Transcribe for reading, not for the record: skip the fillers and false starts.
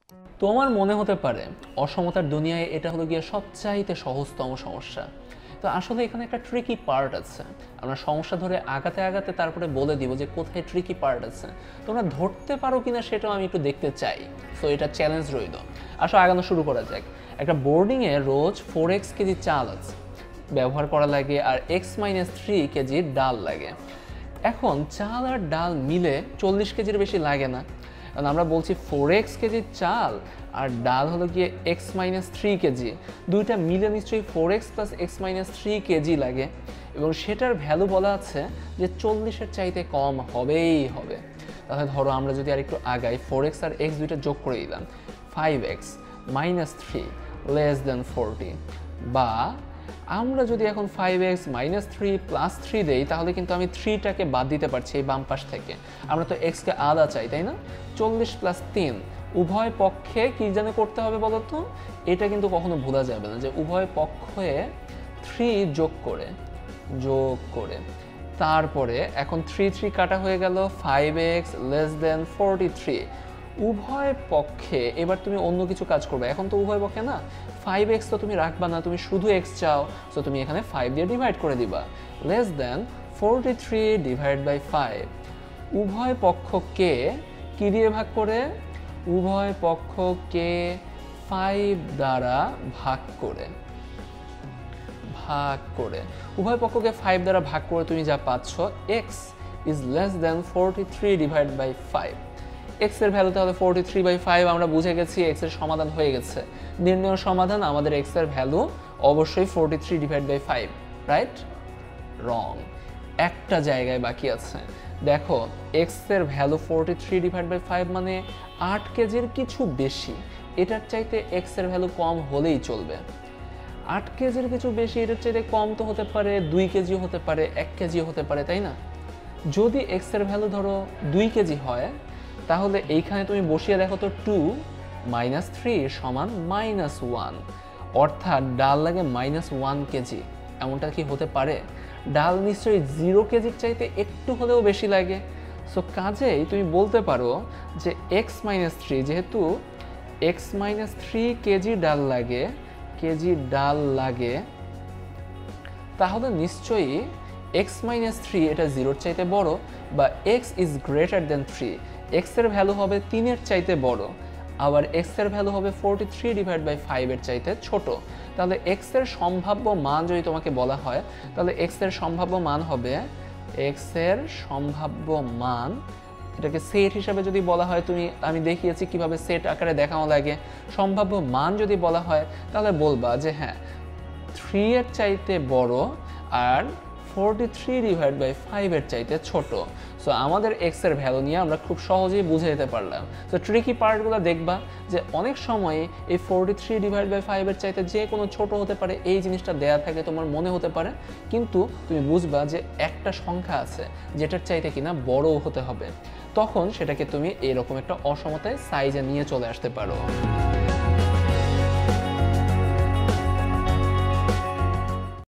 তোমার মনে হতে পারে অসমতার দুনিয়ায় এটা হলো গিয়ে সবচাইতে সহজতম সমস্যা। তো আসলে এখানে একটা ট্রিকি পার্ট আছে। আমরা সমস্যা ধরে আগাতে আগাতে তারপরে বলে দিব যে কোথায় ট্রিকি পার্ট আছে। তোমরা ধরতে পারো কিনা সেটাও আমি একটু দেখতে চাই। সো এটা চ্যালেঞ্জ রইল। আসো আগানো শুরু করা যাক। একটা বোর্ডিংয়ে রোজ 4x কেজি চাল আছে ব্যবহার করা লাগে আর x-3 কেজি ডাল লাগে। এখন চাল আর ডাল মিলে 40 কেজির বেশি লাগে না, কারণ আমরা বলছি 4x কেজি চাল আর ডাল হলো গিয়ে x-3 কেজি, দুইটা মিলে নিশ্চয়ই 4x + x-3 কেজি লাগে এবং সেটার ভ্যালু বলা আছে যে 40-এর চাইতে কম হবেই হবে। তাহলে ধরো আমরা যদি আর একটু আগাই 4x আর x দুইটা যোগ করে দিলাম 5x - 3 < 40, বা আমরা যদি এখন 5x - 3 + 3 দেই তাহলে কিন্তু আমি 3টাকে বাদ দিতে পারছি এই বাম পাশ থেকে। আমরা তো x কে আধা চাই, তাই না? 40 + 3 উভয় পক্ষে কি যেন করতে হবে বলো তো? এটা কিন্তু কখনো ভোলা যাবে না যে উভয় পক্ষে 3 যোগ করে তারপরে এখন 3 কাটা হয়ে গেল 5x < 43। উভয় পক্ষে এবার তুমি অন্য কিছু কাজ করবে। এখন তো উভয় পক্ষে না 5x তো তুমি রাখবা না, তুমি শুধু x চাও, সো তুমি এখানে 5 দিয়ে ডিভাইড করে দিবা। <43 / 5 উভয় পক্ষকে কি দিয়ে ভাগ করে? উভয় পক্ষকে 5 দ্বারা ভাগ করে উভয় পক্ষকে 5 দ্বারা ভাগ করে তুমি যা পাচ্ছ x < 43 / 5। x এর ভ্যালু তাহলে 43/5। আমরা বুঝে গেছি x এর সমাধান হয়ে গেছে। নির্ণয় সমাধান আমাদের x এর ভ্যালু অবশ্যই 43 / 5, রাইট? রং। একটা জায়গায় বাকি আছে। দেখো x এর ভ্যালু 43 / 5 মানে 8 কেজির কিছু বেশি। এটার চাইতে x এর ভ্যালু কম হলেই চলবে। 8 কেজির কিছু বেশি, এটার চাইতে কম তো হতে পারে 2 কেজিও হতে পারে, 1 কেজিও হতে পারে, তাই না? যদি x এর ভ্যালু ধরো 2 কেজি হয় তাহলে এইখানে তুমি বসিয়ে দেখো তো 2 - 3 = -1, অর্থাৎ ডাল লাগে -1 কেজি। এমনটা কি হতে পারে? ডাল নিশ্চয়ই 0 কেজির চাইতে একটু হলেও বেশি লাগে। সো কাজেই তুমি বলতে পারো যে x-3, যেহেতু x-3 কেজি ডাল লাগে তাহলে নিশ্চয়ই x-3 এটা 0-এর চাইতে বড়, বা x is greater than 3, x এর ভ্যালু হবে 3-এর চাইতে বড়, আবার x এর ভ্যালু হবে 43 / 5-এর চাইতে ছোট। তাহলে x এর সম্ভাব্য মান যদি তোমাকে বলা হয় তাহলে x এর সম্ভাব্য মান হবে এটাকে সেট হিসাবে যদি বলা হয়, আমি দেখিয়েছি কিভাবে সেট আকারে দেখানো লাগে। সম্ভাব্য মান যদি বলা হয় তাহলে বলবা যে হ্যাঁ 3 এর চাইতে বড় আর 43 / 5-এর চাইতে ছোট। সো আমাদের x এর ভ্যালু নিয়ে আমরা খুব সহজেই বুঝে যেতে পারলাম। সো ট্রিকি পার্টগুলো দেখবা যে অনেক সময় এই 43 / 5-এর চাইতে যে কোনো ছোট হতে পারে, এই জিনিসটা দেয়া থাকে তোমার মনে হতে পারে, কিন্তু তুমি বুঝবা যে একটা সংখ্যা আছে যেটার চাইতে কিনা বড়ও হতে হবে। তখন সেটাকে তুমি এরকম একটা অসমতায় সাইজে নিয়ে চলে আসতে পারো।